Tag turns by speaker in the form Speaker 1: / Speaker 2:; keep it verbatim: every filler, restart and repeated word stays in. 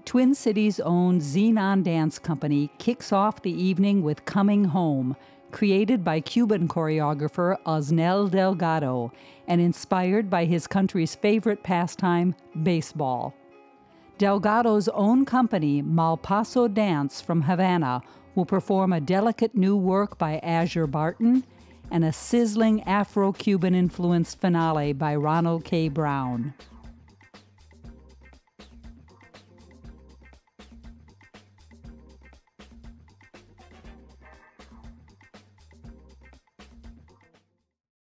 Speaker 1: Twin Cities' own Zenon Dance Company kicks off the evening with Coming Home, created by Cuban choreographer Osnel Delgado and inspired by his country's favorite pastime, baseball. Delgado's own company, Malpaso Dance from Havana, will perform a delicate new work by Aszure Barton and a sizzling Afro-Cuban influenced finale by Ronald K. Brown.